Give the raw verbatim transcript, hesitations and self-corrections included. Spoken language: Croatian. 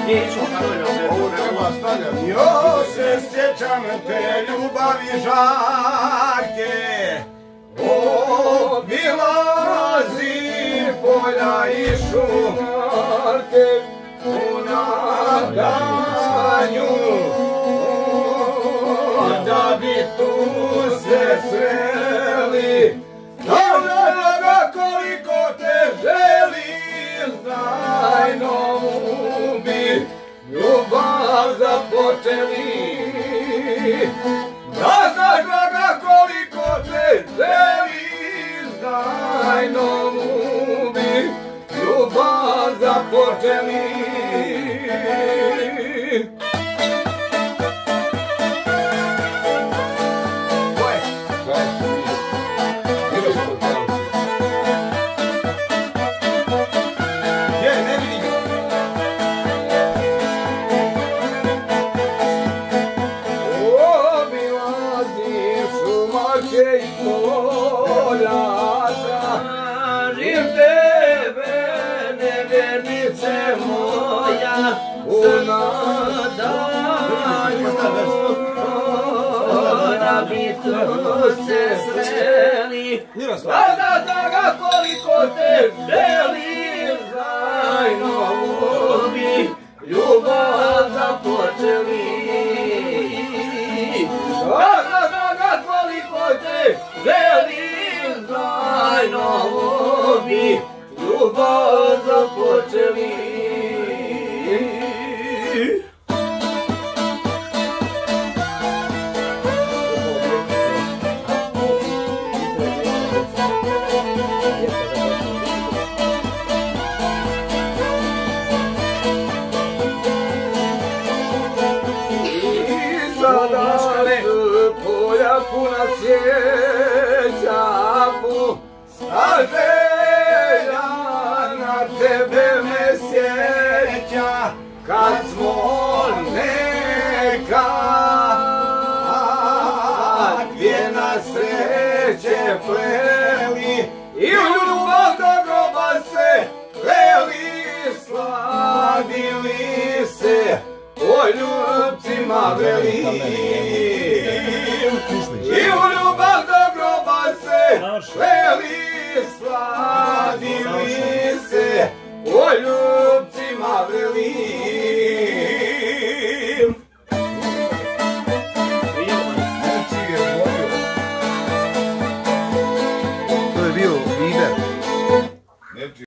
Ovo treba stavljati. Jo se sjećam te ljubavi žarke, obilazi polja i šumarke u nadanju, da bi tu se sreli. Draga, koliko te želim, znaj novu bi ljubav započeli. Draga, draga, koliko te želim, znaj novu bi ljubav započeli. Draga, draga, koliko te želim, zajedno bi ljubav započeli. Draga, draga, koliko te želim, zajedno bi ljubav započeli. Puna sjeća mu, a želja na tebe me sjeća, kad smo nekad dvije na sreće pleli i u ljubav do groba se pleli, slavili se o ljubcima velim. I u ljubav do groba se pleli, slavili se o ljubcima